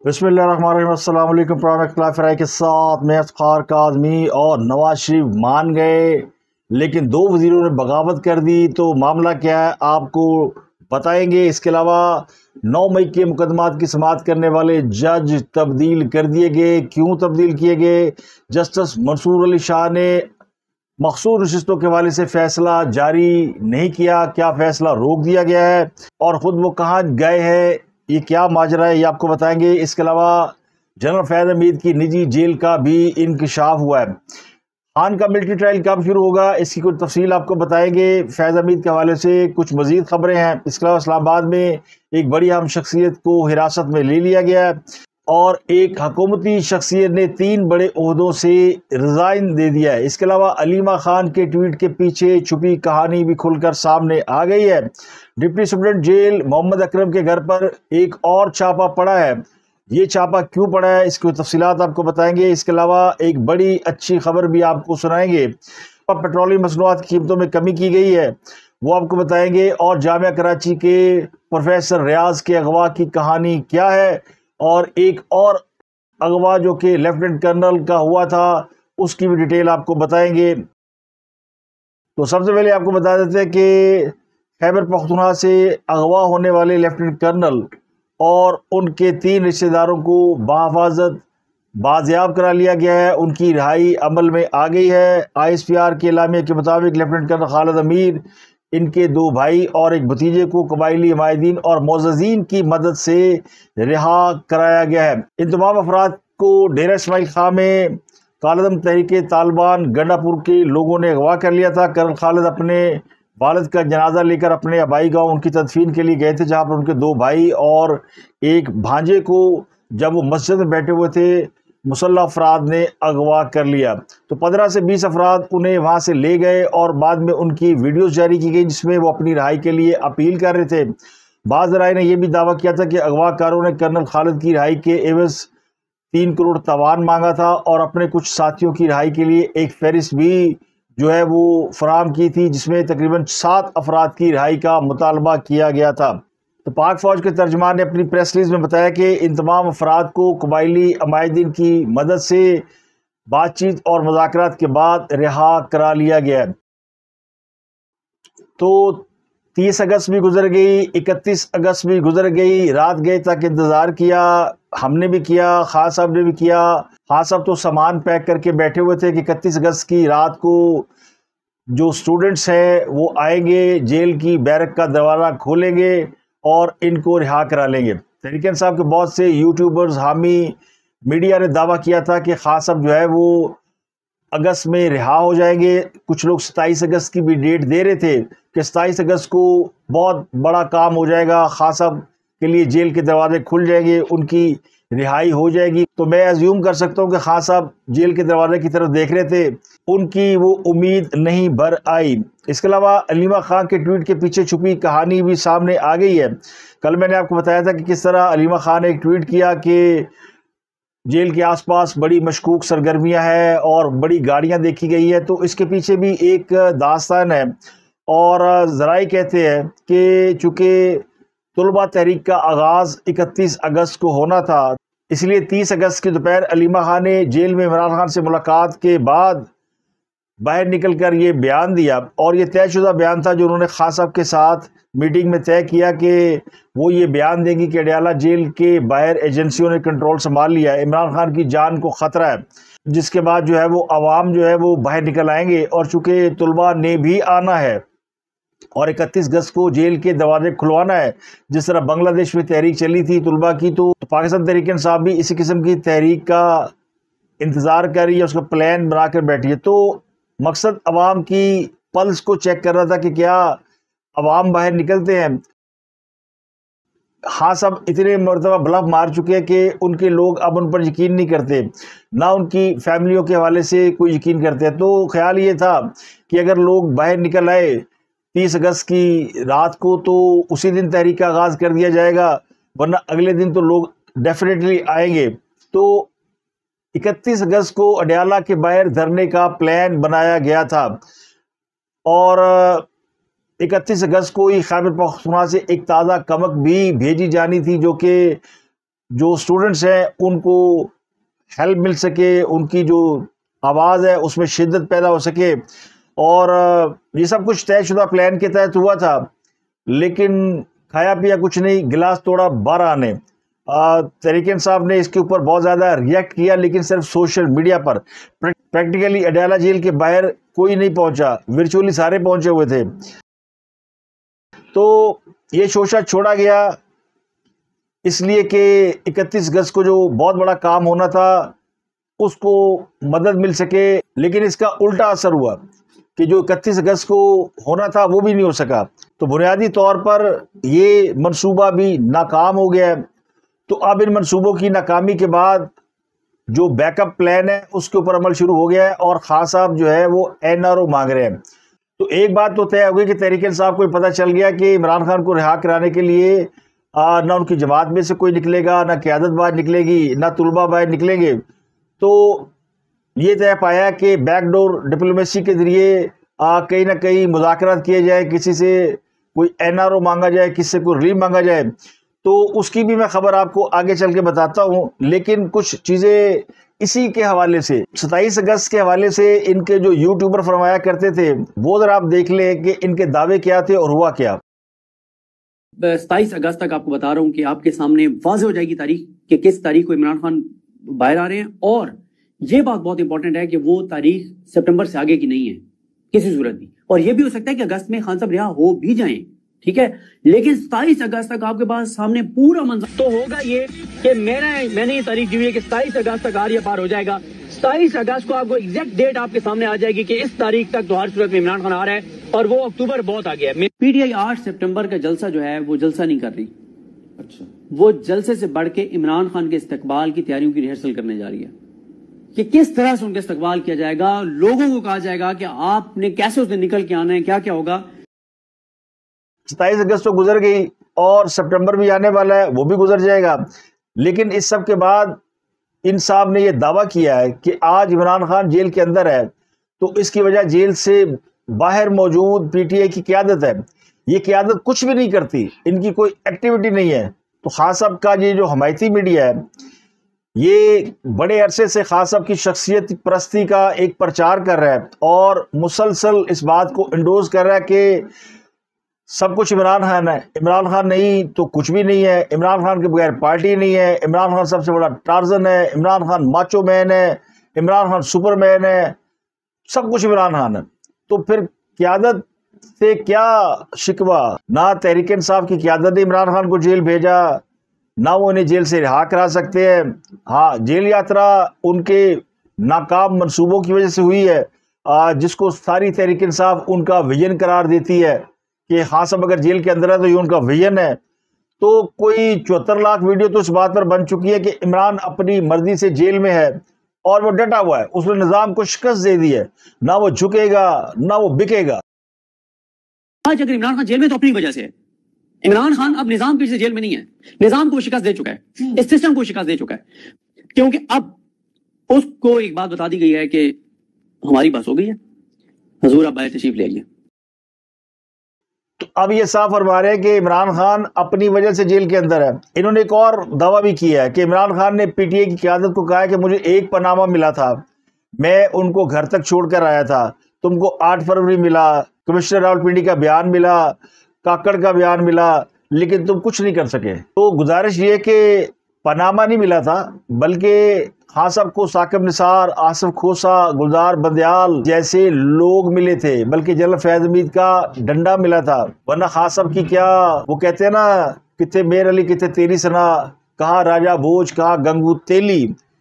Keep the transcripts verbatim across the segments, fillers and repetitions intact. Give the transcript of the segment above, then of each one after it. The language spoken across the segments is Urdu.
بسم اللہ الرحمن الرحیم۔ السلام علیکم۔ پروگرام اختلاف رائے کے ساتھ میں افتخار کاظمی اور نواز شریف مان گئے، لیکن دو وزیروں نے بغاوت کر دی۔ تو معاملہ کیا ہے آپ کو بتائیں گے۔ اس کے علاوہ نو مئی کے مقدمات کی سماعت کرنے والے جج تبدیل کر دیے گئے۔ کیوں تبدیل کیے گئے؟ جسٹس منصور علی شاہ نے مخصوص نشستوں کے حوالے سے فیصلہ جاری نہیں کیا۔ کیا فیصلہ روک دیا گیا ہے اور خود وہ کہاں گئے ہیں؟ یہ کیا ماجرا ہے یہ آپ کو بتائیں گے۔ اس کے علاوہ جنرل فیض حمید کی نجی جیل کا بھی انکشاف ہوا ہے۔ خان کا ملٹری ٹرائل کب شروع ہوگا اس کی کچھ تفصیل آپ کو بتائیں گے۔ فیض حمید کے حوالے سے کچھ مزید خبریں ہیں۔ اس کے علاوہ اسلام آباد میں ایک بڑی اہم شخصیت کو حراست میں لے لیا گیا ہے اور ایک حکومتی شخصیت نے تین بڑے عہدوں سے ریزائن دے دیا ہے۔ اس کے علاوہ علیمہ خان کے ٹویٹ کے پیچھے چھپی کہانی بھی کھل کر سامنے آ گئی ہے۔ Deputy superintendent jail Muhammad Akram کے گھر پر ایک اور چھاپا پڑا ہے۔ یہ چھاپا کیوں پڑا ہے اس کی تفصیلات آپ کو بتائیں گے۔ اس کے علاوہ ایک بڑی اچھی خبر بھی آپ کو سنائیں گے۔ پیٹرولیم مصنوعات کی قیمتوں میں کمی کی گئی ہے، وہ آپ کو بتائیں گے۔ اور جامعہ کراچی کے پروفیسر ریاض کے اغوا کی کہانی کیا ہے، اور ایک اور اغوا جو کہ لیفٹیننٹ کرنل کا ہوا تھا اس کی بھی ڈیٹیل آپ کو بتائیں گے۔ تو سب سے پہلے آپ کو بتا دیتے ہیں کہ خیبر پختونخوا سے اغوا ہونے والے لیفٹیننٹ کرنل اور ان کے تین رشتہ داروں کو بحفاظت بازیاب کرا لیا گیا ہے۔ ان کی رہائی عمل میں آ گئی ہے۔ آئی ایس پی آر کے اعلامیہ کے مطابق لیفٹیننٹ کرنل خالد امیر، ان کے دو بھائی اور ایک بھتیجے کو قبائلی حمایتین اور معززین کی مدد سے رہا کرایا گیا ہے۔ ان تمام افراد کو ڈیرہ اسماعیل خاں میں کالعدم تحریک طالبان گنڈا پور کے لوگوں نے اغوا کر لیا تھا۔ کرنل خالد اپنے والد کا جنازہ لے کر اپنے آبائی گاؤں ان کی تدفین کے لیے گئے تھے، جہاں پر ان کے دو بھائی اور ایک بھانجے کو جب وہ مسجد میں بیٹھے ہوئے تھے مسلح افراد نے اغوا کر لیا۔ تو پندرہ سے بیس افراد انہیں وہاں سے لے گئے اور بعد میں ان کی ویڈیوز جاری کی گئی جس میں وہ اپنی رہائی کے لیے اپیل کر رہے تھے۔ بعض ذرائع نے یہ بھی دعویٰ کیا تھا کہ اغوا کاروں نے کرنل خالد کی رہائی کے عوض تین کروڑ تاوان مانگا تھا اور اپنے کچھ ساتھیوں کی رہائی کے لیے ایک فہرست بھی جو ہے وہ فراہم کی تھی جس میں تقریباً سات افراد کی رہائی کا مطالبہ کیا گیا تھا۔ تو پاک فوج کے ترجمان نے اپنی پریس ریلیز میں بتایا کہ ان تمام افراد کو قبائلی عمائدین کی مدد سے بات چیت اور مذاکرات کے بعد رہا کرا لیا گیا ہے۔ تو تیس اگست بھی گزر گئی، اکتیس اگست بھی گزر گئی، رات گئے تک انتظار کیا، ہم نے بھی کیا، خان صاحب نے بھی کیا۔ خان صاحب تو سامان پیک کر کے بیٹھے ہوئے تھے کہ اکتیس اگست کی رات کو جو سٹوڈنٹس ہیں وہ آئیں گے، جیل کی بیرک کا دروازہ کھولیں گے اور ان کو رہا کرا لیں گے۔ تحریک انصاف کے بہت سے یوٹیوبرز، حامی میڈیا نے دعویٰ کیا تھا کہ خان صاحب جو ہے وہ اگست میں رہا ہو جائیں گے۔ کچھ لوگ ستائیس اگست کی بھی ڈیٹ دے رہے تھے کہ ستائیس اگست کو بہت بڑا کام ہو جائے گا، خان صاحب کے لیے جیل کے دروازے کھل جائیں گے، ان کی رہائی ہو جائے گی۔ تو میں ایزیوم کر سکتا ہوں کہ خان صاحب جیل کے دروازے کی طرف دیکھ رہے تھے، ان کی وہ امید نہیں بھر آئی۔ اس کے علاوہ علیمہ خان کے ٹویٹ کے پیچھے چھپی کہانی بھی سامنے آ گئی ہے۔ کل میں نے آپ کو بتایا تھا کہ کس طرح علیمہ خان نے ایک ٹویٹ کیا کہ جیل کے آس پاس بڑی مشکوک سرگرمیاں ہیں اور بڑی گاڑیاں دیکھی گئی ہے۔ تو اس کے پیچھے بھی ایک داستان ہے، اور ذرائع کہتے ہیں کہ چونکہ طلبہ تحریک کا آغاز اکتیس اگست کو ہونا تھا، اس لیے تیس اگست کی دوپہر علیمہ خان نے جیل میں عمران خان سے ملاقات کے بعد باہر نکل کر یہ بیان دیا، اور یہ طے شدہ بیان تھا جو انہوں نے خان صاحب کے ساتھ میٹنگ میں طے کیا کہ وہ یہ بیان دیں گی کہ اڈیالہ جیل کے باہر ایجنسیوں نے کنٹرول سنبھال لیا ہے، عمران خان کی جان کو خطرہ ہے، جس کے بعد جو ہے وہ عوام جو ہے وہ باہر نکل آئیں گے۔ اور چونکہ طلبہ نے بھی آنا ہے اور اکتیس اگست کو جیل کے دروازے کھلوانا ہے، جس طرح بنگلہ دیش میں تحریک چلی تھی طلبہ کی، تو پاکستان تحریک انصاف بھی اسی قسم کی تحریک کا انتظار کر رہی ہے، اس کا پلان بنا کر بیٹھی ہے۔ تو مقصد عوام کی پلس کو چیک کر رہا تھا کہ کیا عوام باہر نکلتے ہیں۔ خان صاحب اتنے مرتبہ بلف مار چکے ہیں کہ ان کے لوگ اب ان پر یقین نہیں کرتے، نہ ان کی فیملیوں کے حوالے سے کوئی یقین کرتے ہیں۔ تو خیال یہ تھا کہ اگر لوگ باہر نکل آئے تیس اگست کی رات کو تو اسی دن تحریک کا آغاز کر دیا جائے گا، ورنہ اگلے دن تو لوگ ڈیفینیٹلی آئیں گے۔ تو اکتیس اگست کو اڈیالہ کے باہر دھرنے کا پلان بنایا گیا تھا، اور اکتیس اگست کو ہی خیبر پختونخوا سے ایک تازہ کمک بھی بھیجی جانی تھی جو کہ جو اسٹوڈنٹس ہیں ان کو ہیلپ مل سکے، ان کی جو آواز ہے اس میں شدت پیدا ہو سکے، اور یہ سب کچھ طے شدہ پلان کے تحت ہوا تھا، لیکن کھایا پیا کچھ نہیں، گلاس توڑا بارہ آنے۔ تحریک انصاف نے اس کے اوپر بہت زیادہ ریئیکٹ کیا، لیکن صرف سوشل میڈیا پر۔ پریکٹیکلی اڈیالہ جیل کے باہر کوئی نہیں پہنچا، ورچولی سارے پہنچے ہوئے تھے۔ تو یہ شوشہ چھوڑا گیا اس لیے کہ اکتیس اگست کو جو بہت بڑا کام ہونا تھا اس کو مدد مل سکے، لیکن اس کا الٹا اثر ہوا کہ جو اکتیس اگست کو ہونا تھا وہ بھی نہیں ہو سکا۔ تو بنیادی طور پر یہ منصوبہ بھی ناکام ہو گیا ہے۔ تو اب ان منصوبوں کی ناکامی کے بعد جو بیک اپ پلان ہے اس کے اوپر عمل شروع ہو گیا ہے، اور خان صاحب جو ہے وہ این آر او مانگ رہے ہیں۔ تو ایک بات تو طے ہو گئی کہ تحریک انصاف کو پتہ چل گیا کہ عمران خان کو رہا کرانے کے لیے نہ ان کی جماعت میں سے کوئی نکلے گا، نہ قیادت باہر نکلے گی، نہ طلباء باہر نکلیں گے۔ تو یہ طے پایا کہ بیک ڈور ڈپلومیسی کے ذریعے کہیں نہ کہیں مذاکرات کیے جائے، کسی سے کوئی این آر او مانگا جائے، کسی سے کوئی ریلیف مانگا جائے۔ تو اس کی بھی میں خبر آپ کو آگے چل کے بتاتا ہوں، لیکن کچھ چیزیں اسی کے حوالے سے، ستائیس اگست کے حوالے سے ان کے جو یوٹیوبر فرمایا کرتے تھے وہ ذرا آپ دیکھ لیں کہ ان کے دعوے کیا تھے اور ہوا کیا۔ ستائیس اگست تک آپ کو بتا رہا ہوں کہ آپ کے سامنے واضح ہو جائے گی تاریخ کہ کس تاریخ کو عمران خان باہر آ رہے ہیں، اور یہ بات بہت امپورٹنٹ ہے کہ وہ تاریخ سپٹمبر سے آگے کی نہیں ہے کسی صورت بھی، اور یہ بھی ہو سکتا ہے کہ اگست میں خان صاحب رہا ہو بھی جائیں، ٹھیک ہے، لیکن ستائیس اگست تک آپ کے پاس سامنے پورا منظر تو ہوگا یہ کہ میرا میں نے یہ تاریخ دی ہے کہ ستائیس اگست تک آریہ پار ہو جائے گا۔ ستائیس اگست کو آپ کو ایگزیکٹ ڈیٹ آپ کے سامنے آ جائے گی کہ اس تاریخ تک تو ہر صورت میں عمران خان آ رہا ہے، اور وہ اکتوبر بہت آگے ہے۔ پی ٹی آئی آٹھ سپٹمبر کا جلسہ جو ہے وہ جلسہ نہیں کر رہی، اچھا وہ جلسے سے بڑھ کے عمران خان کے استقبال کی تیاریوں کی ریہرسل کرنے جا رہی ہے کہ کس طرح سے ان کا استقبال کیا جائے گا، لوگوں کو کہا جائے گا کہ آپ نے کیسے اس دن نکل کے آنا ہے، کیا کیا ہوگا۔ ستائیس اگست تو گزر گئی اور سپٹمبر بھی آنے والا ہے، وہ بھی گزر جائے گا، لیکن اس سب کے بعد ان صاحب نے یہ دعویٰ کیا ہے کہ آج عمران خان جیل کے اندر ہے، تو اس کی وجہ جیل سے باہر موجود پی ٹی آئی کی قیادت ہے۔ یہ قیادت کچھ بھی نہیں کرتی، ان کی کوئی ایکٹیویٹی نہیں ہے۔ تو خان صاحب کا یہ جو حمایتی میڈیا ہے یہ بڑے عرصے سے خان صاحب کی شخصیت پرستی کا ایک پرچار کر رہا ہے، اور مسلسل اس بات کو انڈوز کر رہا ہے کہ سب کچھ عمران خان ہے، عمران خان نہیں تو کچھ بھی نہیں ہے، عمران خان کے بغیر پارٹی نہیں ہے، عمران خان سب سے بڑا ٹارزن ہے، عمران خان ماچو مین ہے، عمران خان سپر مین ہے، سب کچھ عمران خان ہے۔ تو پھر قیادت سے کیا شکوہ؟ نہ تحریک انصاف کی قیادت نے عمران خان کو جیل بھیجا، نہ وہ انہیں جیل سے رہا کرا سکتے ہیں۔ ہاں، جیل یاترا ان کے ناکام منصوبوں کی وجہ سے ہوئی ہے، جس کو ساری تحریک انصاف ان کا ویژن قرار دیتی ہے کہ خان صاحب اگر جیل کے اندر ہے تو یہ ان کا ویژن ہے۔ تو کوئی چوہتر لاکھ ویڈیو تو اس بات پر بن چکی ہے کہ عمران اپنی مرضی سے جیل میں ہے اور وہ ڈٹا ہوا ہے، اس نے نظام کو شکست دے دی ہے، نہ وہ جھکے گا نہ وہ بکے گا۔ آج اگر عمران خان جیل میں تو اپنی وجہ سے ہے، عمران خان اب نظام کی جیل میں نہیں ہے، نظام کو شکست دے چکا ہے، اس سسٹم کو شکست دے چکا ہے، کیونکہ اب اس کو ایک بات بتا دی گئی ہے کہ ہماری بس ہو گئی ہے، حضور اب باہر تشریف لے آئیے۔ تو اب یہ صاف فرما رہے ہیں کہ عمران خان اپنی وجہ سے جیل کے اندر ہے۔ انہوں نے ایک اور دعویٰ بھی کیا ہے کہ عمران خان نے پی ٹی آئی کی قیادت کو کہا ہے کہ مجھے ایک پنامہ ملا تھا، میں ان کو گھر تک چھوڑ کر آیا تھا، تم کو آٹھ فروری ملا، کمشنر راولپنڈی کا بیان ملا، کاکڑ کا بیان ملا، لیکن تم کچھ نہیں کر سکے۔ تو گزارش یہ کہ پنامہ نہیں ملا تھا، بلکہ خان صاحب کو ثاقب نثار، آصف کھوسا، گلزار بندیال جیسے لوگ ملے تھے، بلکہ جنرل فیض حمید کا ڈنڈا ملا تھا۔ ورنہ خان صاحب کی کیا وہ کہتے ہیں نا، کتنے میر علی کتنے تیری سنا، کہاں راجہ بھوج کہاں گنگو تیلی۔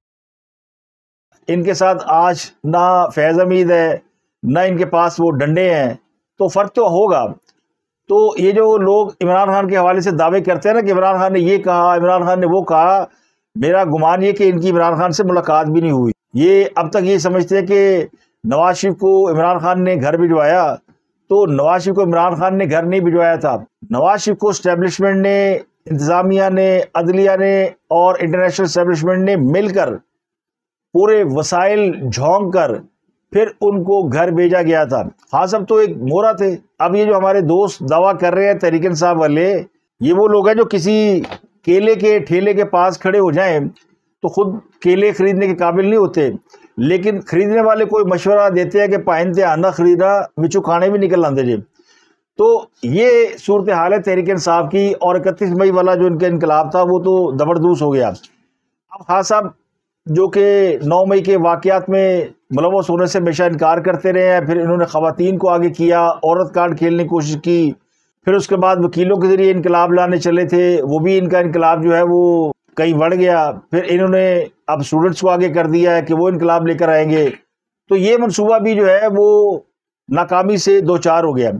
ان کے ساتھ آج نہ فیض حمید ہے نہ ان کے پاس وہ ڈنڈے ہیں، تو فرق تو ہوگا۔ تو یہ جو لوگ عمران خان کے حوالے سے دعوے کرتے ہیں نا کہ عمران خان نے یہ کہا، عمران خان نے وہ کہا، میرا گمان یہ کہ ان کی عمران خان سے ملاقات بھی نہیں ہوئی۔ یہ اب تک یہ سمجھتے ہیں کہ نواز شریف کو عمران خان نے گھر بھجوایا، تو نواز شریف کو عمران خان نے گھر نہیں بھجوایا تھا۔ نواز شریف کو اسٹیبلشمنٹ نے، انتظامیہ نے، عدلیہ نے اور انٹرنیشنل اسٹیبلشمنٹ نے مل کر پورے وسائل جھونک کر پھر ان کو گھر بھیجا گیا تھا۔ خان صاحب تو ایک مورا تھے۔ اب یہ جو ہمارے دوست دعویٰ کر رہے ہیں تحریک انصاف والے، یہ وہ لوگ ہیں جو کسی کیلے کے ٹھیلے کے پاس کھڑے ہو جائیں تو خود کیلے خریدنے کے قابل نہیں ہوتے، لیکن خریدنے والے کوئی مشورہ دیتے ہیں کہ پائندے آنا خریدا وچو کھانے بھی نکل آتے جی۔ تو یہ صورتحال ہے تحریک انصاف کی، اور اکتیس مئی والا جو ان کا انقلاب تھا وہ تو زبردوس ہو گیا۔ اب خان صاحب جو کہ نو مئی کے واقعات میں ملوث ہونے سے ہمیشہ انکار کرتے رہے ہیں، پھر انہوں نے خواتین کو آگے کیا، عورت کارڈ کھیلنے کی کوشش کی، پھر اس کے بعد وکیلوں کے ذریعے انقلاب لانے چلے تھے، وہ بھی ان کا انقلاب جو ہے وہ کہیں بڑھ گیا، پھر انہوں نے اب اسٹوڈنٹس کو آگے کر دیا ہے کہ وہ انقلاب لے کر آئیں گے، تو یہ منصوبہ بھی جو ہے وہ ناکامی سے دو چار ہو گیا۔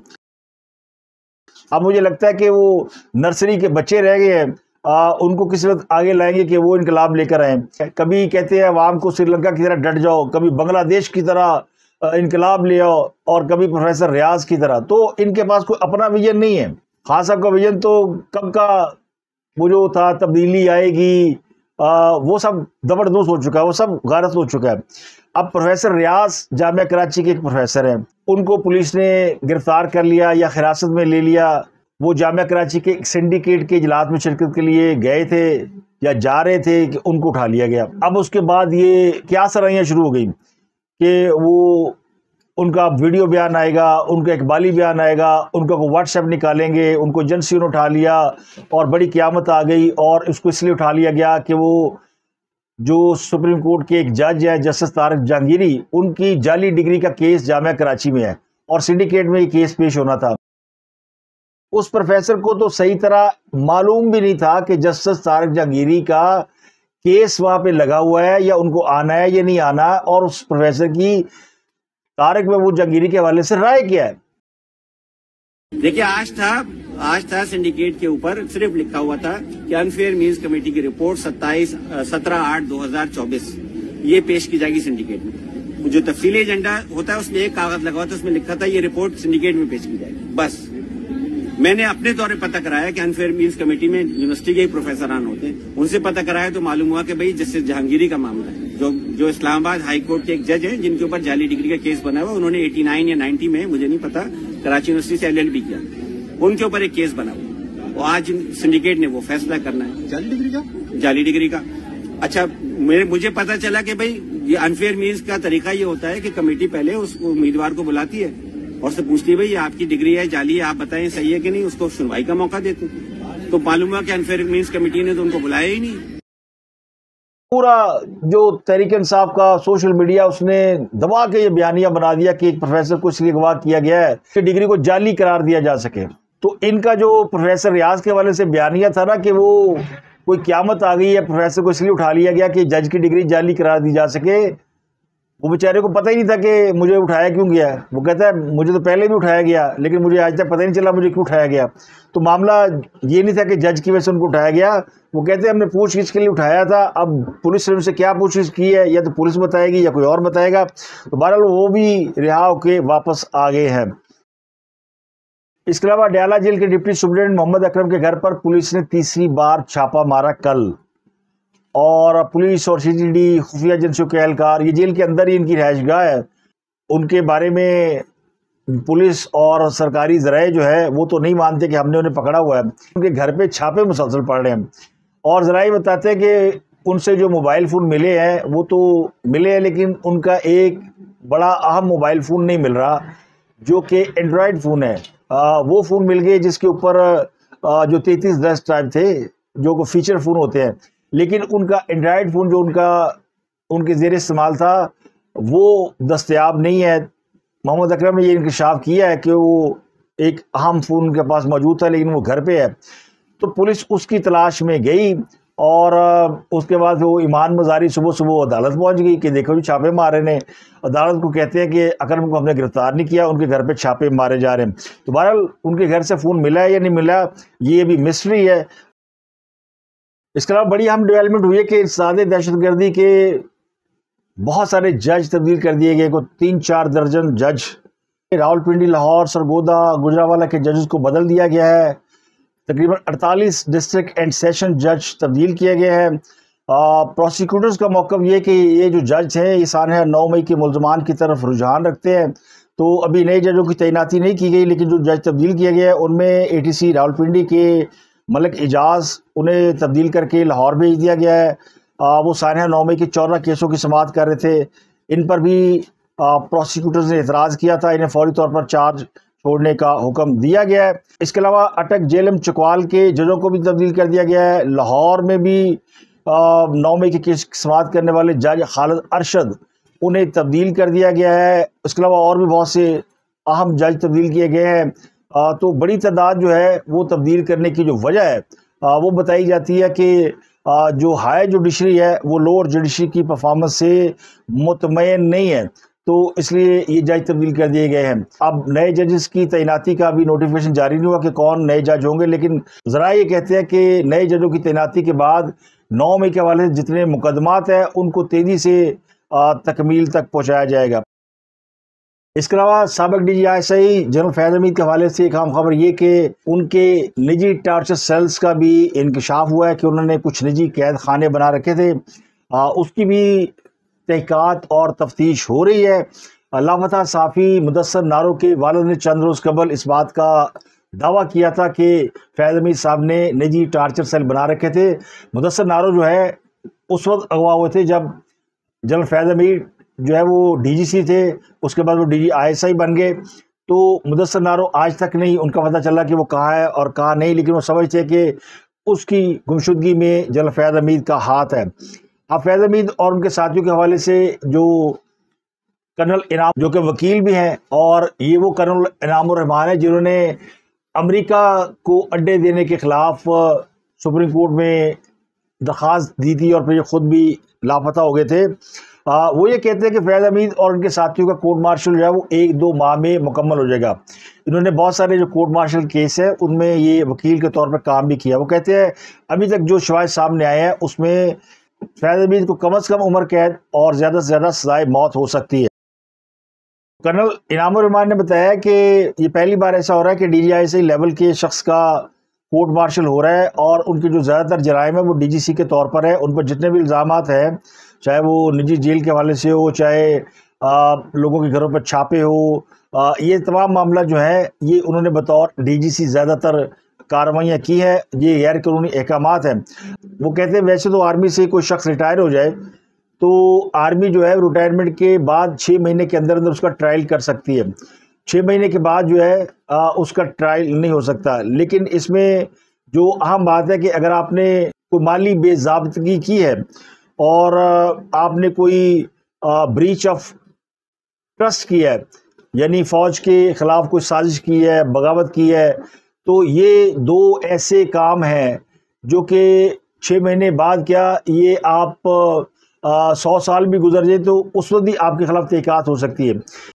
اب مجھے لگتا ہے کہ وہ نرسری کے بچے رہ گئے ہیں، آ, ان کو کس وقت آگے لائیں گے کہ وہ انقلاب لے کر آئیں۔ کبھی کہتے ہیں عوام کو سری لنکا کی طرح ڈٹ جاؤ، کبھی بنگلہ دیش کی طرح انقلاب لے آؤ، اور کبھی پروفیسر ریاض کی طرح، تو ان کے پاس کوئی اپنا ویژن نہیں ہے۔ خان صاحب کا ویژن تو کب کا وہ جو تھا تبدیلی آئے گی، آ, وہ سب زبردست ہو چکا ہے، وہ سب غارت ہو چکا ہے۔ اب پروفیسر ریاض جامعہ کراچی کے ایک پروفیسر ہیں، ان کو پولیس نے گرفتار کر لیا یا حراست میں لے لیا۔ وہ جامعہ کراچی کے ایک سنڈیکیٹ کے اجلاس میں شرکت کے لیے گئے تھے یا جا رہے تھے کہ ان کو اٹھا لیا گیا۔ اب اس کے بعد یہ کیا سرائیاں شروع ہو گئی کہ وہ ان کا ویڈیو بیان آئے گا، ان کا اقبالی بیان آئے گا، ان کا واٹس ایپ نکالیں گے، ان کو ایجنسیوں نے اٹھا لیا، اور بڑی قیامت آ گئی۔ اور اس کو اس لیے اٹھا لیا گیا کہ وہ جو سپریم کورٹ کے ایک جج ہے جسٹس طارق جہانگیری، ان کی جعلی ڈگری کا کیس جامعہ کراچی میں ہے، اور سنڈیکیٹ میں یہ کیس پیش ہونا تھا۔ اس پروفیسر کو تو صحیح طرح معلوم بھی نہیں تھا کہ جسٹس طارق جہانگیری کا کیس وہاں پہ لگا ہوا ہے یا ان کو آنا ہے یا نہیں آنا، اور اس پروفیسر کی طارق محمود جہانگیری کے حوالے سے رائے کیا ہے۔ دیکھیے آج تھا آج تھا سنڈیکیٹ کے اوپر صرف لکھا ہوا تھا کہ انفیئر مینز کمیٹی کی رپورٹ ستائیس سترہ آٹھ دو ہزار چوبیس یہ پیش کی جائے گی سنڈیکیٹ میں۔ جو تفصیلی ایجنڈا ہوتا ہے اس میں ایک کاغذ لگا ہوا تھا، اس میں لکھا تھا یہ رپورٹ سنڈیکیٹ میں پیش کی جائے گی، بس۔ میں نے اپنے طور پہ پتہ کرایا کہ انفیئر مینز کمیٹی میں یونیورسٹی کے ہی پروفیسران ہوتے ہیں، ان سے پتہ کرایا تو معلوم ہوا کہ بھئی جسٹس جہانگیری کا معاملہ ہے، جو جو اسلام آباد ہائی کورٹ کے ایک جج ہیں جن کے اوپر جعلی ڈگری کا کیس بنا ہوا، انہوں نے ایٹی نائن یا نائنٹی میں مجھے نہیں پتا کراچی یونیورسٹی سے ایل ایل بی کیا، ان کے اوپر ایک کیس بنا ہوا، اور آج سنڈیکیٹ نے وہ فیصلہ کرنا ہے جعلی ڈگری کا جعلی ڈگری کا اچھا مجھے پتا چلا کہ بھئی یہ انفیئر مینز کا طریقہ یہ ہوتا ہے کہ کمیٹی پہلے اس امیدوار کو بلاتی ہے اور سے پوچھتی ہے بھئی یہ آپ کی ڈگری ہے جعلی ہے، آپ بتائیں صحیح ہے کہ نہیں، اس کو سنوائی کا موقع دیتے، تو معلوم ہوا کہ انفیئر مینز کمیٹی نے تو ان کو بلایا ہی نہیں۔ پورا جو تحریک انصاف کا سوشل میڈیا اس نے دبا کے یہ بیانیہ بنا دیا کہ ایک پروفیسر کو اس لیے اغوا کیا گیا ہے کہ ڈگری کو جعلی قرار دیا جا سکے۔ تو ان کا جو پروفیسر ریاض کے حوالے سے بیانیہ تھا نا کہ وہ کوئی قیامت آ گئی ہے، پروفیسر کو اس لیے اٹھا لیا گیا کہ جج کی ڈگری جعلی قرار دی جا سکے، وہ بیچارے کو پتہ ہی نہیں تھا کہ مجھے اٹھایا کیوں گیا ہے۔ وہ کہتا ہے مجھے تو پہلے بھی اٹھایا گیا لیکن مجھے آج تک پتہ نہیں چلا مجھے کیوں اٹھایا گیا۔ تو معاملہ یہ نہیں تھا کہ جج کی وجہ سے ان کو اٹھایا گیا، وہ کہتے ہیں ہم نے پوچھ گچھ کے لیے اٹھایا تھا، اب پولیس نے ان سے کیا پوچھ گچھ کی ہے یا تو پولیس بتائے گی یا کوئی اور بتائے گا۔ تو بہرحال وہ بھی رہا ہو کے واپس آ گئے ہیں۔ اس کے علاوہ ڈیالہ جیل کے ڈپٹی سپرنٹینڈنٹ محمد اکرم کے گھر پر پولیس نے تیسری بار چھاپا مارا کل، اور پولیس اور سی ٹی ڈی خفیہ ایجنسیوں کے اہلکار، یہ جیل کے اندر ہی ان کی رہائش گاہ ہے، ان کے بارے میں پولیس اور سرکاری ذرائع جو ہے وہ تو نہیں مانتے کہ ہم نے انہیں پکڑا ہوا ہے، ان کے گھر پہ چھاپے مسلسل پڑ رہے ہیں، اور ذرائع بتاتے ہیں کہ ان سے جو موبائل فون ملے ہیں وہ تو ملے ہیں لیکن ان کا ایک بڑا اہم موبائل فون نہیں مل رہا جو کہ اینڈرائڈ فون ہے۔ آ, وہ فون مل گئے جس کے اوپر آ, جو تینتیس دس ٹائپ تھے جو کہ فیچر فون ہوتے ہیں، لیکن ان کا اینڈرائڈ فون جو ان کا ان کے زیر استعمال تھا وہ دستیاب نہیں ہے۔ محمد اکرم نے یہ انکشاف کیا ہے کہ وہ ایک اہم فون ان کے پاس موجود تھا لیکن وہ گھر پہ ہے، تو پولیس اس کی تلاش میں گئی، اور اس کے بعد وہ ایمان مزاری صبح صبح عدالت پہنچ گئی کہ دیکھو جی چھاپے مارے نے، عدالت کو کہتے ہیں کہ اکرم کو ہم نے گرفتار نہیں کیا، ان کے گھر پہ چھاپے مارے جا رہے ہیں۔ تو بہرحال ان کے گھر سے فون ملا ہے یا نہیں ملا یہ بھی مسٹری ہے۔ اس کے علاوہ بڑی اہم ڈیولپمنٹ ہوئی ہے کہ انسداد دہشت گردی کے بہت سارے جج تبدیل کر دیے گئے، کو تین چار درجن جج راولپنڈی، لاہور، سرگودا، گجرانوالہ کے ججز کو بدل دیا گیا ہے، تقریباً اڑتالیس ڈسٹرکٹ اینڈ سیشن جج تبدیل کیے گئے ہیں۔ پروسیکیوٹرز کا موقف یہ کہ یہ جو جج ہیں یہ سانحہ نو مئی کے ملزمان کی طرف رجحان رکھتے ہیں، تو ابھی نئے ججوں کی تعیناتی نہیں کی گئی، لیکن جو جج تبدیل کیے گئے ہیں ان میں اے ٹی سی راولپنڈی کے ملک اعجاز انہیں تبدیل کر کے لاہور بھیج دیا گیا ہے۔ آ, وہ سانحہ نومے کے چودہ کیسوں کی سماعت کر رہے تھے، ان پر بھی پروسیکیوٹرز نے اعتراض کیا تھا، انہیں فوری طور پر چارج چھوڑنے کا حکم دیا گیا ہے۔ اس کے علاوہ اٹک جیلم چکوال کے ججوں کو بھی تبدیل کر دیا گیا ہے۔ لاہور میں بھی نومے کے کیس کی سماعت کرنے والے جج خالد ارشد انہیں تبدیل کر دیا گیا ہے۔ اس کے علاوہ اور بھی بہت سے اہم جج تبدیل کیے گئے ہیں۔ آ, تو بڑی تعداد جو ہے وہ تبدیل کرنے کی جو وجہ ہے آ, وہ بتائی جاتی ہے کہ آ, جو ہائی جوڈیشری ہے وہ لوور جوڈیشری کی پرفارمنس سے مطمئن نہیں ہے، تو اس لیے یہ جج تبدیل کر دیے گئے ہیں۔ اب نئے ججز کی تعیناتی کا بھی نوٹیفیکیشن جاری نہیں ہوا کہ کون نئے جج ہوں گے، لیکن ذرائع یہ کہتے ہیں کہ نئے ججوں کی تعیناتی کے بعد نو مئی کے حوالے سے جتنے مقدمات ہیں ان کو تیزی سے آ, تکمیل تک پہنچایا جائے گا۔ اس کے علاوہ سابق D G I S I general Faiz Hameed کے حوالے سے ایک اہم خبر یہ کہ ان کے نجی ٹارچر سیلز کا بھی انکشاف ہوا ہے کہ انہوں نے کچھ نجی قید خانے بنا رکھے تھے، آ, اس کی بھی تحقیقات اور تفتیش ہو رہی ہے۔ لاپتہ صحافی مدثر نارو کے والد نے چند روز قبل اس بات کا دعویٰ کیا تھا کہ فیض حمید صاحب نے نجی ٹارچر سیل بنا رکھے تھے۔ مدثر نارو جو ہے اس وقت اغوا ہوئے تھے جب جنرل فیض حمید جو ہے وہ ڈی جی سی تھے، اس کے بعد وہ ڈی جی آئی ایس آئی بن گئے، تو مدثر نارو آج تک نہیں ان کا پتہ چلا کہ وہ کہاں ہے اور کہاں نہیں، لیکن وہ سمجھتے کہ اس کی گمشدگی میں جنرل فیض حمید کا ہاتھ ہے۔ اب فیض حمید اور ان کے ساتھیوں کے حوالے سے جو کرنل انعام جو کہ وکیل بھی ہیں، اور یہ وہ کرنل انعام الرحمان ہیں جنہوں نے امریکہ کو اڈے دینے کے خلاف سپریم کورٹ میں درخواست دی تھی اور پھر یہ خود بھی لاپتہ ہو گئے تھے۔ آ, وہ یہ کہتے ہیں کہ فیض حمید اور ان کے ساتھیوں کا کورٹ مارشل جو ہے وہ ایک دو ماہ میں مکمل ہو جائے گا۔ انہوں نے بہت سارے جو کورٹ مارشل کیس ہے ان میں یہ وکیل کے طور پر کام بھی کیا۔ وہ کہتے ہیں ابھی تک جو شواہد سامنے آئے ہیں اس میں فیض حمید کو کم از کم عمر قید اور زیادہ سے زیادہ سزائے موت ہو سکتی ہے۔ کرنل انعام الرحمان نے بتایا کہ یہ پہلی بار ایسا ہو رہا ہے کہ D G I S I level کے شخص کا کورٹ مارشل ہو رہا ہے، اور ان کے جو زیادہ تر جرائم ہیں وہ ڈی جی سی کے طور پر ہے۔ ان پر جتنے بھی الزامات ہیں، چاہے وہ نجی جیل کے حوالے سے ہو، چاہے آ, لوگوں کے گھروں پر چھاپے ہو، آ, یہ تمام معاملہ جو ہے یہ انہوں نے بطور ڈی جی سی زیادہ تر کارروائیاں کی ہیں، یہ غیر قانونی احکامات ہیں۔ وہ کہتے ہیں ویسے تو آرمی سے کوئی شخص ریٹائر ہو جائے تو آرمی جو ہے ریٹائرمنٹ کے بعد چھ مہینے کے اندر اندر اس کا ٹرائل کر سکتی ہے، چھ مہینے کے بعد جو ہے آ, اس کا ٹرائل نہیں ہو سکتا۔ لیکن اس میں جو اہم بات ہے کہ اگر آپ نے کوئی مالی بے ضابطگی کی ہے اور آپ نے کوئی بریچ آف ٹرسٹ کی ہے، یعنی فوج کے خلاف کوئی سازش کی ہے، بغاوت کی ہے، تو یہ دو ایسے کام ہیں جو کہ چھ مہینے بعد کیا یہ آپ سو سال بھی گزر جائے تو اس وقت بھی آپ کے خلاف تحقیقات ہو سکتی ہے۔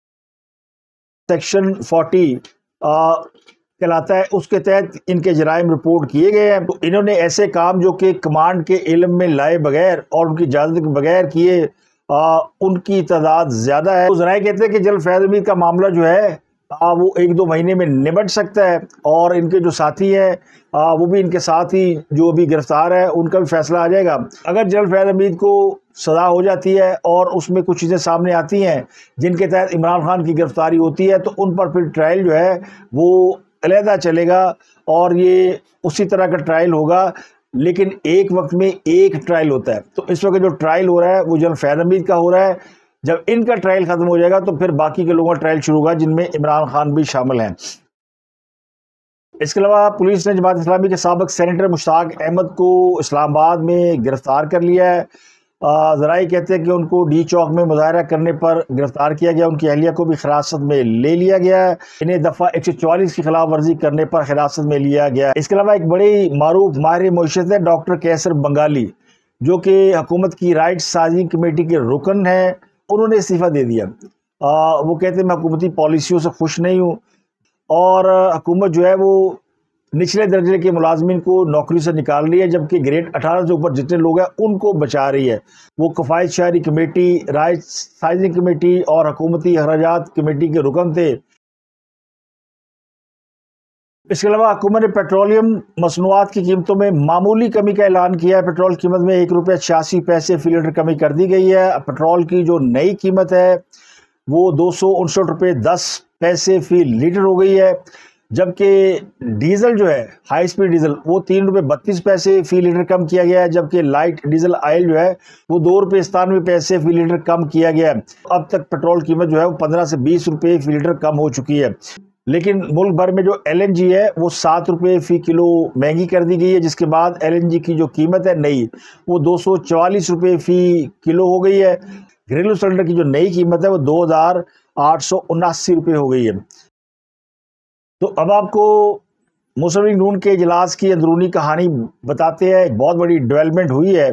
سیکشن فورٹی کہلاتا ہے، اس کے تحت ان کے جرائم رپورٹ کیے گئے ہیں۔ تو انہوں نے ایسے کام جو کہ کمانڈ کے علم میں لائے بغیر اور ان کی اجازت کے بغیر کیے، آ, ان کی تعداد زیادہ ہے۔ ذرائع کہتے ہیں کہ جنرل فیض حمید کا معاملہ جو ہے آ, وہ ایک دو مہینے میں نمٹ سکتا ہے، اور ان کے جو ساتھی ہیں آ, وہ بھی ان کے ساتھ ہی جو ابھی گرفتار ہے ان کا بھی فیصلہ آ جائے گا۔ اگر جنرل فیض حمید کو سزا ہو جاتی ہے اور اس میں کچھ چیزیں سامنے آتی ہیں جن کے تحت عمران خان کی گرفتاری ہوتی ہے، تو ان پر پھر ٹرائل جو ہے وہ علیحدہ چلے گا، اور یہ اسی طرح کا ٹرائل ہوگا، لیکن ایک وقت میں ایک ٹرائل ہوتا ہے۔ تو اس وقت جو ٹرائل ہو رہا ہے وہ جنرل فیض حمید کا ہو رہا ہے، جب ان کا ٹرائل ختم ہو جائے گا تو پھر باقی کے لوگوں کا ٹرائل شروع ہوگا جن میں عمران خان بھی شامل ہیں۔ اس کے علاوہ پولیس نے جماعت اسلامی کے سابق سینیٹر مشتاق احمد کو اسلام آباد میں گرفتار کر لیا ہے۔ ذرائع کہتے ہیں کہ ان کو ڈی چوک میں مظاہرہ کرنے پر گرفتار کیا گیا، ان کی اہلیہ کو بھی حراست میں لے لیا گیا ہے، انہیں دفعہ ایک سو چوالیس کی خلاف ورزی کرنے پر حراست میں لیا گیا۔ اس کے علاوہ ایک بڑی معروف ماہر معیشت ہے ڈاکٹر کیسر بنگالی، جو کہ حکومت کی رائٹ سازی کمیٹی کے رکن ہیں، انہوں نے استعفیٰ دے دیا۔ آ, وہ کہتے ہیں میں حکومتی پالیسیوں سے خوش نہیں ہوں، اور حکومت جو ہے وہ نچلے درجے کے ملازمین کو نوکری سے نکال رہی ہے، جبکہ گریڈ اٹھارہ سے اوپر جتنے لوگ ہیں ان کو بچا رہی ہے۔ وہ کفایت شہری کمیٹی، رائٹ سائزنگ کمیٹی اور حکومتی اخراجات کمیٹی کے رکن تھے۔ اس کے علاوہ حکومت نے پیٹرولیم مصنوعات کی قیمتوں میں معمولی کمی کا اعلان کیا ہے۔ پیٹرول قیمت میں ایک روپیہ چھیاسی پیسے فی لیٹر کمی کر دی گئی ہے۔ پیٹرول کی جو نئی قیمت ہے وہ دو سو انسٹھ روپے دس پیسے فی لیٹر ہو گئی ہے۔ جبکہ ڈیزل جو ہے ہائی اسپیڈ ڈیزل وہ تین روپے بتیس پیسے فی لیٹر کم کیا گیا ہے، جبکہ لائٹ ڈیزل آئل جو ہے وہ دو روپے ستانوے پیسے فی لیٹر کم کیا گیا ہے۔ اب تک پیٹرول قیمت جو ہے وہ پندرہ سے بیس روپے فی لیٹر کم ہو چکی ہے، لیکن ملک بھر میں جو ایل این جی ہے وہ سات روپے فی کلو مہنگی کر دی گئی ہے، جس کے بعد ایل این جی کی جو قیمت ہے نئی وہ دو سو چوالیس روپے فی کلو ہو گئی ہے۔ گھریلو سلنڈر کی جو نئی قیمت ہے وہ دو ہزار آٹھ سو اناسی روپے ہو گئی ہے۔ تو اب آپ کو مسلم لیگ نون کے اجلاس کی اندرونی کہانی بتاتے ہیں۔ ایک بہت بڑی ڈیولپمنٹ ہوئی ہے،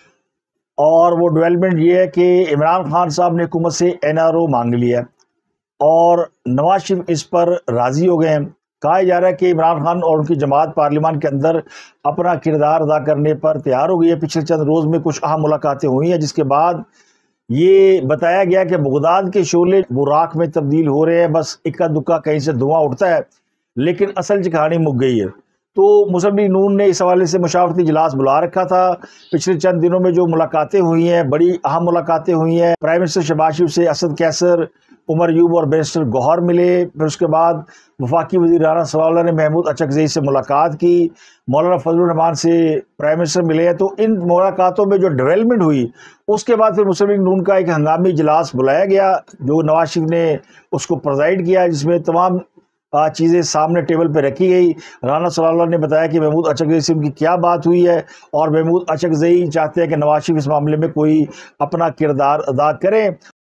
اور وہ ڈیولپمنٹ یہ ہے کہ عمران خان صاحب نے حکومت سے این آر او مانگ لیا ہے، اور نواز شریف اس پر راضی ہو گئے ہیں۔ کہا جا رہا ہے کہ عمران خان اور ان کی جماعت پارلیمان کے اندر اپنا کردار ادا کرنے پر تیار ہو گئی ہے۔ پچھلے چند روز میں کچھ اہم ملاقاتیں ہوئی ہیں، جس کے بعد یہ بتایا گیا کہ بغداد کے شعلے وہ راکھ میں تبدیل ہو رہے ہیں، بس اکا دکا کہیں سے دھواں اٹھتا ہے، لیکن اصل کہانی مک گئی ہے۔ تو مسلم لیگ نون نے اس حوالے سے مشاورتی اجلاس بلا رکھا تھا۔ پچھلے چند دنوں میں جو ملاقاتیں ہوئی ہیں، بڑی اہم ملاقاتیں ہوئی ہیں۔ پرائم منسٹر شہباز شریف سے اسد کیسر، عمر ایوب اور بیرسٹر گوہر ملے۔ پھر اس کے بعد وفاقی وزیر رانا ثناء اللہ نے محمود اچکزئی سے ملاقات کی، مولانا فضل الرحمان سے پرائم منسٹر ملے ہیں۔ تو ان ملاقاتوں میں جو ڈیولپمنٹ ہوئی، اس کے بعد پھر مسلم لیگ نون کا ایک ہنگامی اجلاس بلایا گیا، جو نواز شریف نے اس کو پرزائڈ کیا، جس میں تمام چیزیں سامنے ٹیبل پہ رکھی گئی۔ رانا ثناء اللہ نے بتایا کہ محمود اچکزئی سے ان کی کیا بات ہوئی ہے، اور محمود اچکزئی چاہتے ہیں کہ نواز شریف اس معاملے میں کوئی اپنا کردار ادا کریں،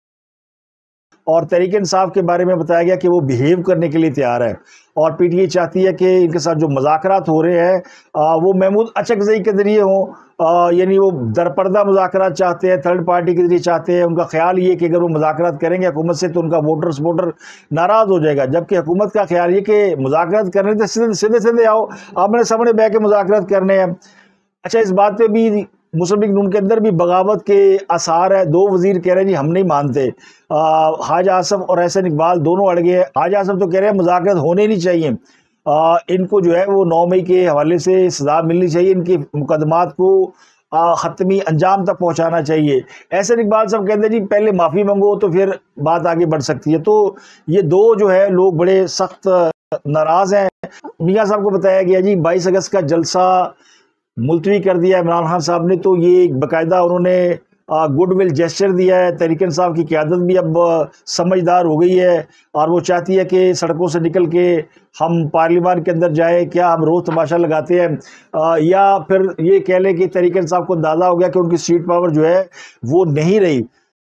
اور تحریک انصاف کے بارے میں بتایا گیا کہ وہ بیہیو کرنے کے لیے تیار ہے، اور پی ٹی آئی چاہتی ہے کہ ان کے ساتھ جو مذاکرات ہو رہے ہیں وہ محمود اچکزئی کے ذریعے ہوں، یعنی وہ درپردہ مذاکرات چاہتے ہیں، تھرڈ پارٹی کے ذریعے چاہتے ہیں۔ ان کا خیال یہ کہ اگر وہ مذاکرات کریں گے حکومت سے تو ان کا ووٹر سپورٹر ناراض ہو جائے گا، جبکہ حکومت کا خیال یہ کہ مذاکرات کرنے تو سیدھے سیدھے آؤ، آمنے سامنے بیٹھ کے مذاکرات کرنے ہیں۔ اچھا، اس بات پہ بھی مسلم لیگ نون کے اندر بھی بغاوت کے آثار ہے۔ دو وزیر کہہ رہے ہیں جی ہم نہیں مانتے، حاج آصف اور احسن اقبال دونوں اڑ گئے۔ حاج آصف تو کہہ رہے ہیں مذاکرات ہونے نہیں چاہیے، ان کو جو ہے وہ نو مئی کے حوالے سے سزا ملنی چاہیے، ان کے مقدمات کو حتمی انجام تک پہنچانا چاہیے۔ احسن اقبال صاحب کہتے ہیں جی پہلے معافی مانگو تو پھر بات آگے بڑھ سکتی ہے۔ تو یہ دو جو ہے لوگ بڑے سخت ناراض ہیں۔ میاں صاحب کو بتایا گیا جی بائیس اگست کا جلسہ ملتوی کر دیا عمران خان صاحب نے، تو یہ باقاعدہ انہوں نے گڈ ول جیسچر دیا ہے۔ تحریک انصاف کی قیادت بھی اب سمجھدار ہو گئی ہے، اور وہ چاہتی ہے کہ سڑکوں سے نکل کے ہم پارلیمان کے اندر جائیں، کیا ہم روز تماشا لگاتے ہیں، یا پھر یہ کہہ لیں کہ تحریک انصاف کو اندازہ ہو گیا کہ ان کی سیٹ پاور جو ہے وہ نہیں رہی،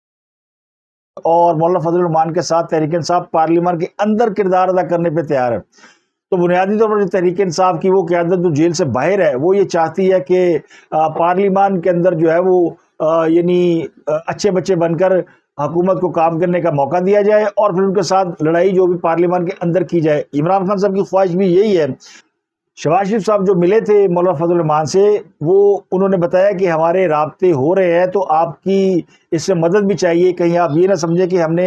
اور مولانا فضل الرحمان کے ساتھ تحریک انصاف پارلیمان کے اندر کردار ادا کرنے پہ تیار ہے۔ تو بنیادی طور پر جو تحریک انصاف کی وہ قیادت جو جیل سے باہر ہے، وہ یہ چاہتی ہے کہ پارلیمان کے اندر جو ہے وہ یعنی اچھے بچے بن کر حکومت کو کام کرنے کا موقع دیا جائے، اور پھر ان کے ساتھ لڑائی جو بھی پارلیمان کے اندر کی جائے۔ عمران خان صاحب کی خواہش بھی یہی ہے۔ شہباز شریف صاحب جو ملے تھے مولانا فضل الرحمان سے، وہ انہوں نے بتایا کہ ہمارے رابطے ہو رہے ہیں، تو آپ کی اس سے مدد بھی چاہیے، کہیں آپ یہ نہ سمجھیں کہ ہم نے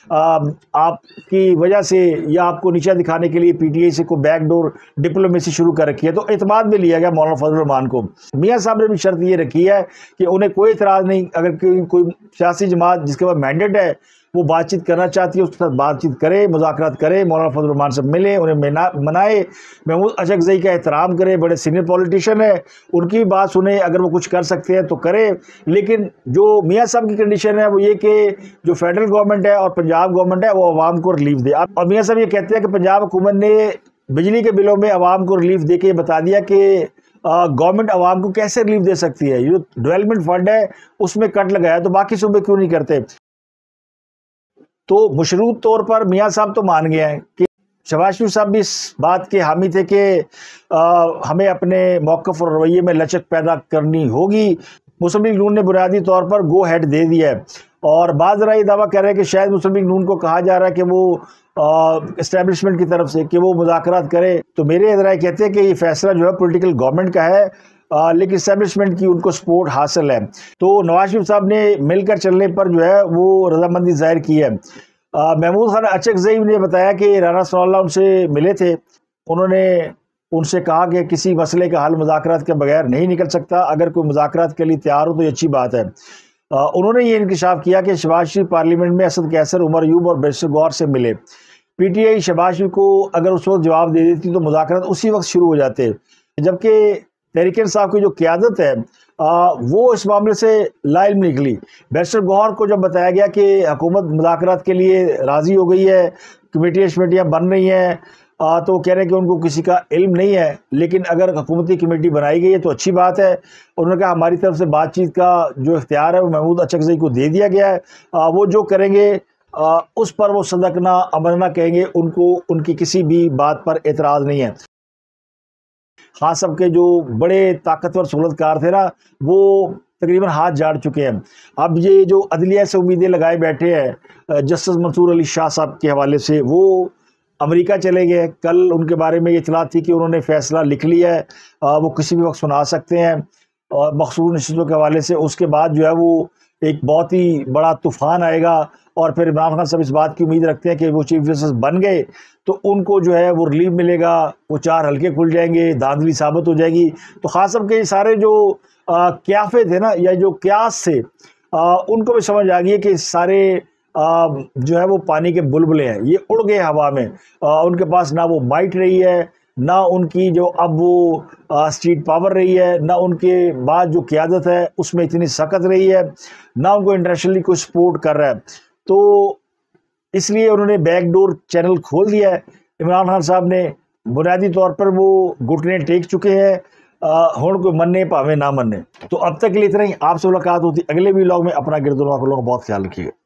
آپ کی وجہ سے یا آپ کو نیچا دکھانے کے لیے پی ٹی آئی سے کوئی بیک ڈور ڈپلومیسی شروع کر رکھی ہے۔ تو اعتماد میں لیا گیا مولانا فضل الرحمان کو۔ میاں صاحب نے بھی شرط یہ رکھی ہے کہ انہیں کوئی اعتراض نہیں، اگر کوئی سیاسی جماعت جس کے پاس مینڈیٹ ہے وہ بات چیت کرنا چاہتی ہے، اس کے ساتھ بات چیت کرے، مذاکرات کرے، مولانا فضل الرحمان سے ملے، انہیں منائے، محمود اچکزئی کا احترام کرے، بڑے سینئر پولیٹیشین ہیں، ان کی بھی بات سنیں، اگر وہ کچھ کر سکتے ہیں تو کرے۔ لیکن جو میاں صاحب کی کنڈیشن ہے وہ یہ کہ جو فیڈرل گورنمنٹ ہے اور پنجاب گورنمنٹ ہے وہ عوام کو ریلیف دے۔ اور میاں صاحب یہ کہتے ہیں کہ پنجاب حکومت نے بجلی کے بلوں میں عوام کو ریلیف دے کے یہ بتا دیا کہ گورنمنٹ عوام کو کیسے ریلیف دے سکتی ہے، جو ڈیولپمنٹ فنڈ ہے اس میں کٹ لگایا، تو باقی صوبے کیوں نہیں کرتے؟ تو مشروط طور پر میاں صاحب تو مان گئے ہیں کہ شہباز شریف صاحب بھی اس بات کے حامی تھے کہ ہمیں اپنے موقف اور رویے میں لچک پیدا کرنی ہوگی۔ مسلم لیگ نون نے بنیادی طور پر گو ہیڈ دے دیا ہے، اور بعض ذرا یہ دعویٰ کر رہے ہیں کہ شاید مسلم لیگ نون کو کہا جا رہا ہے کہ وہ اسٹیبلشمنٹ کی طرف سے کہ وہ مذاکرات کرے۔ تو میرے ذرا کہتے ہیں کہ یہ فیصلہ جو ہے پولیٹیکل گورنمنٹ کا ہے، لیکن اسٹیبلشمنٹ کی ان کو سپورٹ حاصل ہے۔ تو نواز شریف صاحب نے مل کر چلنے پر جو ہے وہ رضامندی ظاہر کی ہے۔ محمود خان اچکزئی نے بتایا کہ رانا ثناء اللہ ان سے ملے تھے، انہوں نے ان سے کہا کہ کسی مسئلے کا حل مذاکرات کے بغیر نہیں نکل سکتا، اگر کوئی مذاکرات کے لیے تیار ہو تو یہ اچھی بات ہے۔ انہوں نے یہ انکشاف کیا کہ شہباز شریف پارلیمنٹ میں اسد کیسر، عمر ایوب اور بیرسٹر گوہر سے ملے، پی ٹی آئی شہباز شریف کو اگر اس وقت جواب دے دیتی تو مذاکرات اسی وقت شروع ہو جاتے، جبکہ تحریک انصاف کی جو قیادت ہے وہ اس معاملے سے لا علم نکلی۔ بیرسٹر گوہر کو جب بتایا گیا کہ حکومت مذاکرات کے لیے راضی ہو گئی ہے، کمیٹیاں شمیٹیاں بن رہی ہیں، تو کہہ رہے ہیں کہ ان کو کسی کا علم نہیں ہے، لیکن اگر حکومتی کمیٹی بنائی گئی ہے تو اچھی بات ہے۔ انہوں نے کہا ہماری طرف سے بات چیت کا جو اختیار ہے وہ محمود اچکزئی کو دے دیا گیا ہے، وہ جو کریں گے اس پر وہ صدقنا امرنا کہیں گے، ان کو ان کی کسی بھی بات پر اعتراض نہیں ہے۔ خان صاحب کے جو بڑے طاقتور سہولت کار تھے نا، وہ تقریباً ہاتھ جاڑ چکے ہیں۔ اب یہ جو عدلیہ سے امیدیں لگائے بیٹھے ہیں جسٹس منصور علی شاہ صاحب کے حوالے سے، وہ امریکہ چلے گئے۔ کل ان کے بارے میں یہ اطلاع تھی کہ انہوں نے فیصلہ لکھ لیا ہے، وہ کسی بھی وقت سنا سکتے ہیں اور مخصوص نشستوں کے حوالے سے۔ اس کے بعد جو ہے وہ ایک بہت ہی بڑا طوفان آئے گا، اور پھر عمران خان صاحب اس بات کی امید رکھتے ہیں کہ وہ چیف جسٹس بن گئے تو ان کو جو ہے وہ ریلیف ملے گا، وہ چار حلقے کھل جائیں گے، دھاندلی ثابت ہو جائے گی۔ تو خان صاحب کے سارے جو قیافے تھے نا، یا جو قیاس تھے، ان کو بھی سمجھ آ گئی ہے کہ سارے جو ہے وہ پانی کے بلبلے ہیں، یہ اڑ گئے ہوا میں۔ ان کے پاس نہ وہ مائٹ رہی ہے، نہ ان کی جو اب وہ اسٹریٹ پاور رہی ہے، نہ ان کے بعد جو قیادت ہے اس میں اتنی سخت رہی ہے، نہ ان کو انٹرنیشنلی کوئی سپورٹ کر رہا ہے۔ تو اس لیے انہوں نے بیک ڈور چینل کھول دیا ہے۔ عمران خان صاحب نے بنیادی طور پر وہ گھٹنے ٹیک چکے ہیں، ہون کوئی مننے پاوے نہ مننے۔ تو اب تک کے لیے اتنا ہی، آپ سے ملاقات ہوتی اگلے ویلاگ میں۔ اپنا گرد و نواح کو لوگوں کا بہت خیال رکھیے گا۔